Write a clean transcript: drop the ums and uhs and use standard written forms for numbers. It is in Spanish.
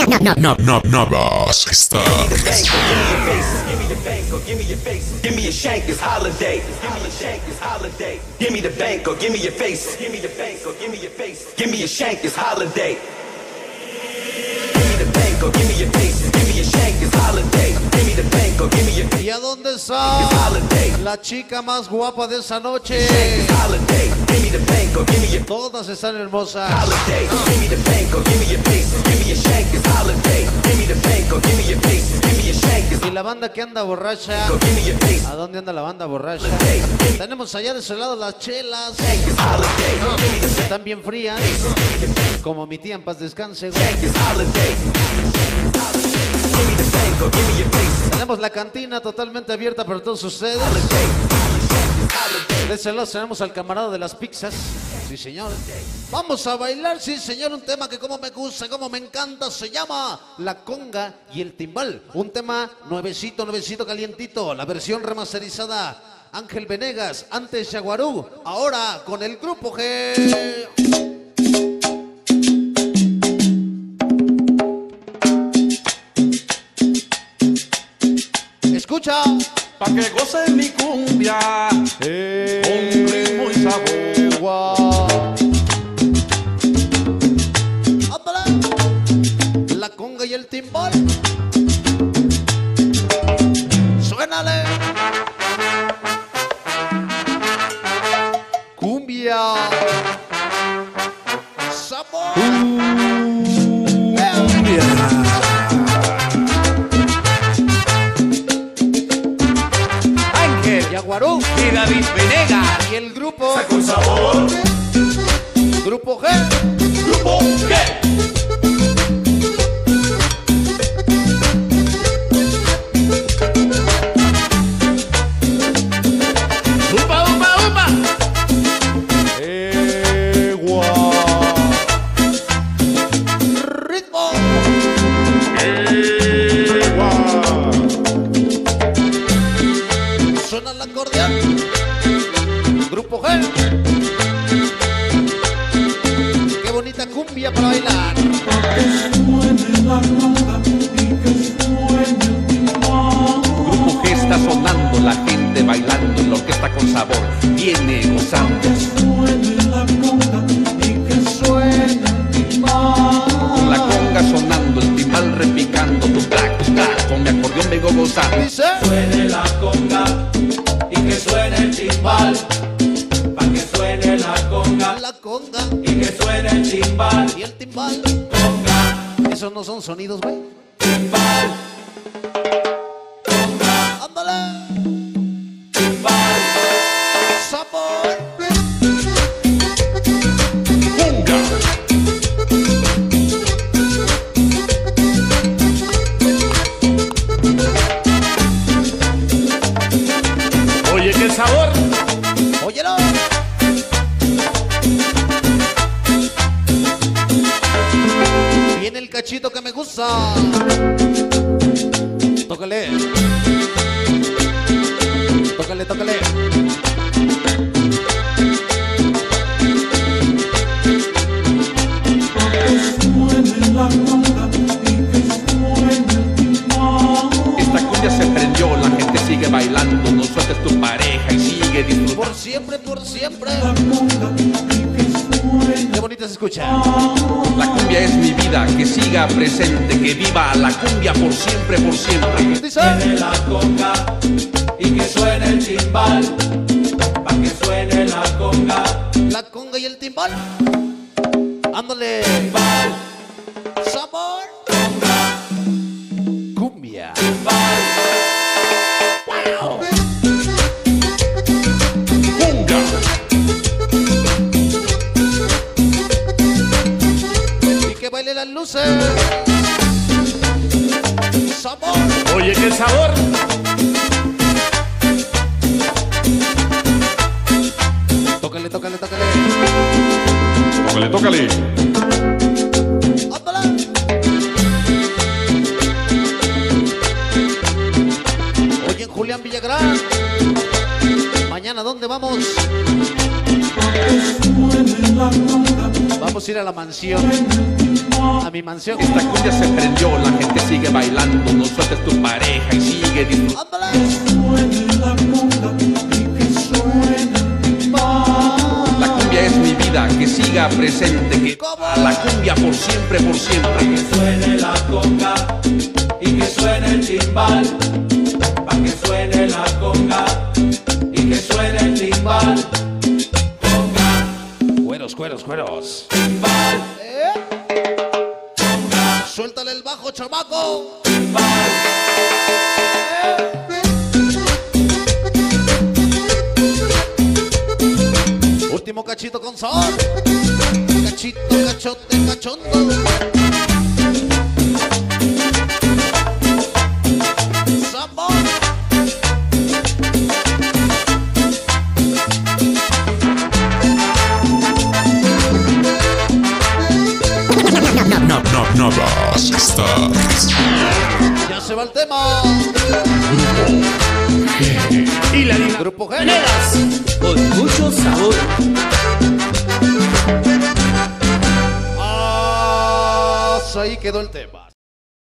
Navas está. Give me the bank or give me your face. Give me a shank, it's holiday. Give me a shank, it's holiday. Give me the bank or give me your face. Give me the bank or give me your face. Give me a shank, it's holiday. Give me the bank or give me your face. Give me a shank, it's holiday. Give me the bank or give me your face. ¿Y a dónde está la chica más guapa de esa noche? Todas están hermosas. Y la banda que anda borracha, ¿a dónde anda la banda borracha? Tenemos allá de ese lado las chelas, están bien frías, como mi tía en paz descanse. Tenemos la cantina totalmente abierta para todos ustedes. De ese lado tenemos al camarada de las pizzas. Sí, señor. Vamos a bailar, sí, señor. Un tema que como me gusta, como me encanta. Se llama La Conga y el Timbal. Un tema nuevecito, nuevecito, calientito. La versión remasterizada. Ángel Venegas, antes Yaguarú. Ahora con el Grupo G. Escucha. Pa' que goce mi cumbia con ritmo y sabor. La conga y el timbal. Suénale. Cumbia. Sabor. Yaguarú Y David Venegas. y el grupo Saca un sabor. Grupo G. Grupo G. Upa, upa, upa. Egua. Ritmo. Suena el acordeón. Grupo G. Qué bonita cumbia para bailar. Grupo G está sonando, la gente bailando en la orquesta con sabor. Viene gozando. Con la conga sonando, el timbal repicando, tu track, con mi acordeón vengo gozando. Dice. Suene la conga y que suene el timbal, pa' que suene la conga La conga y que suene el timbal, y el timbal. conga, Esos no son sonidos, güey. timbal, Ándale. timbal. Sabor. Oye, qué sabor. Óyelo. Viene el cachito que me gusta. Tócale. Tócale, tócale. Esta cumbia se prendió, la gente sigue bailando, no sueltes tu pareja y sigue disfrutando. Por siempre, por siempre. Qué bonita se escucha. La cumbia es mi vida, que siga presente, que viva la cumbia por siempre, por siempre. Dice. Suene la conga y que suene el timbal, pa' que suene la conga, La conga y el timbal. Ándale. timbal, Sabor. Cumbia. timbal. Y que baile las luces. Sabor. Oye, qué sabor. Tócale, tócale, tócale. Tócale, tócale. Ándale. Oye, en Julián Villagrán. Mañana, ¿dónde vamos? Vamos a ir a la mansión. A mi mansión. Esta cumbia se prendió, la gente sigue bailando. No sueltes tu pareja y sigue disfrutando. La cumbia es mi vida, que siga presente. Que a la cumbia por siempre, por siempre. Que suene la conga y que suene el timbal. Pa' que suene la conga y que suene el timbal. Conga, Cueros, cueros, cueros. timbal, Suéltale el bajo, chamaco. timbal. Último cachito con sabor. Cachito, cachote, cachondo. Sabor. Nada está. Ya se va el tema. Y la Grupo G. con mucho sabor. Ahí quedó el tema.